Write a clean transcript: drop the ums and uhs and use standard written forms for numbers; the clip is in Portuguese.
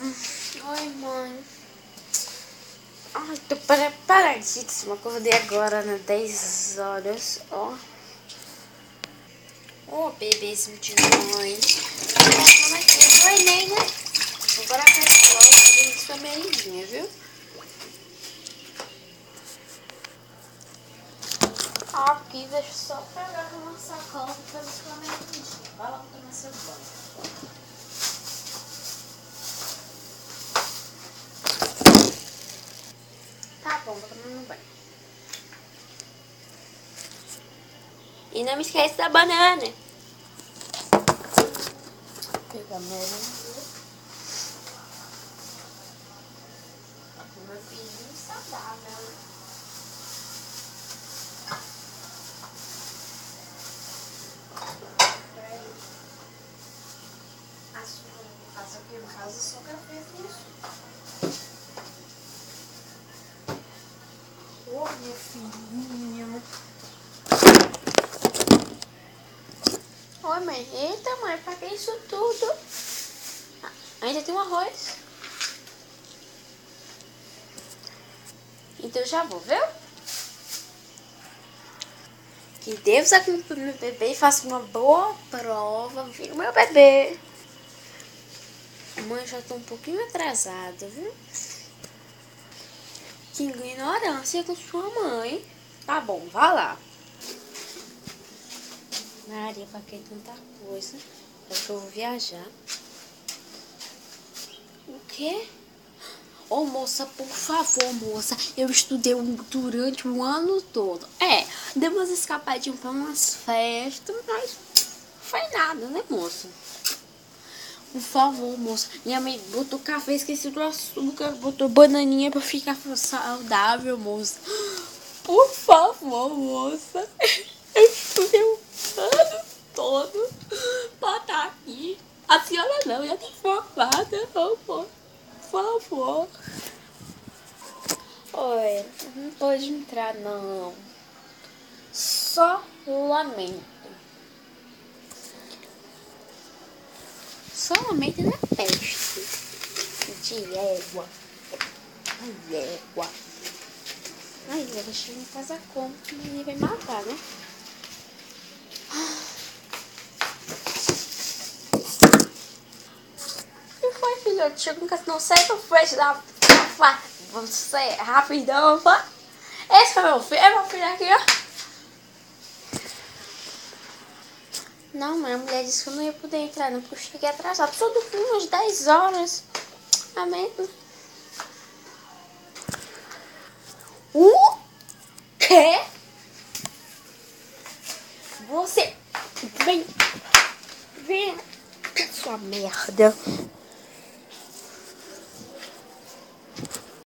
Oi, mãe. Ai, tô preparadíssima. Acordei agora, né? 10 horas, ó. Ô, bebezinho de mãe. Como é que eu tô, Enem, né? Agora a pessoal fazendo sua merendinha, viu? Aqui, deixa eu só pegar uma sacola pra fazer sua merendinha. Vai lá tomar seu banho. Tá bom, vou tomar meu banho. E não me esquece da banana. Pegar a merenda. Meu filhinho saudável. Faça aqui em casa, açúcar fez isso. Ô, meu filhinho. Oi, mãe. Eita, mãe, pra que isso tudo? Ainda tem um arroz. Então já vou, viu? Que Deus acompanhe meu bebê e faça uma boa prova, viu, meu bebê? Mãe, já tô um pouquinho atrasada, viu? Que ignorância com sua mãe. Tá bom, vá lá. Maria, pra que tanta coisa? Acho que eu vou viajar. O quê? Ô, moça, por favor, moça. Eu estudei durante o ano todo. Dei umas escapadinhas pra umas festas, mas não foi nada, né, moça? Por favor, moça. Minha mãe botou café, esqueci do açúcar, botou bananinha pra ficar saudável, moça. Por favor, moça. Eu estudei o ano todo pra estar aqui. A senhora não, já tem formada, por favor. Oi, não pode entrar, não. Só lamento. Só lamento da peste. De égua. Ai, égua. Ai, égua, chega em casa como? Ninguém vai matar, né? O que foi, filhote? Chegou em casa, não sei o que foi te dar. Você, rapidão, vai. Esse é meu filho aqui, ó. Não, mas a mulher disse que eu não ia poder entrar, não, porque eu cheguei atrasado. Só do fim, umas 10 horas. Amém? O quê? Você vem, sua merda.